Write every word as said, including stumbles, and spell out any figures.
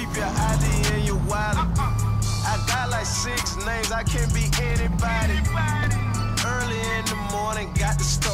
keep your I D in your wallet. I got like six names, I can be anybody. Early in the morning, got the